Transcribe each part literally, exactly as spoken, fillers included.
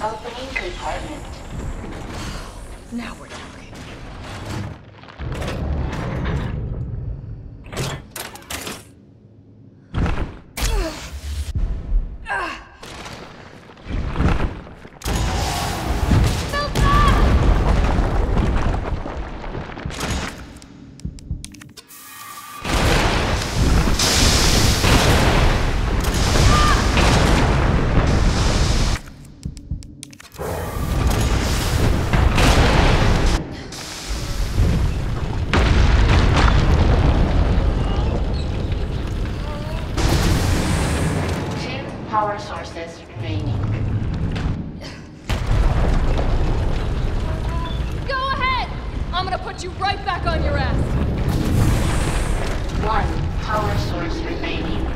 Opening compartment. Now we're talking. Power sources remaining. Go ahead! I'm gonna put you right back on your ass. One power source remaining.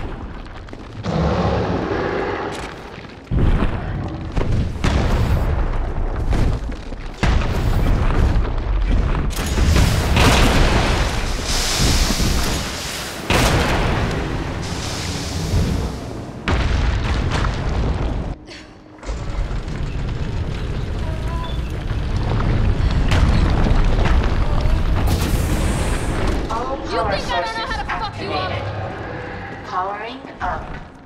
Power sources activated. Powering up.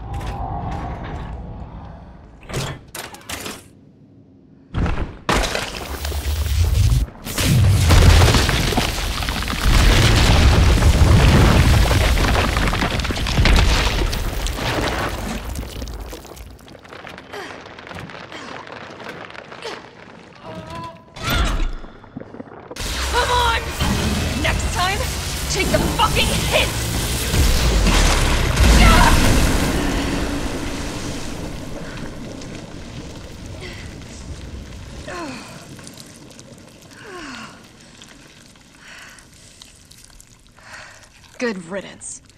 Come on! Next time, take the fucking hit! Good riddance.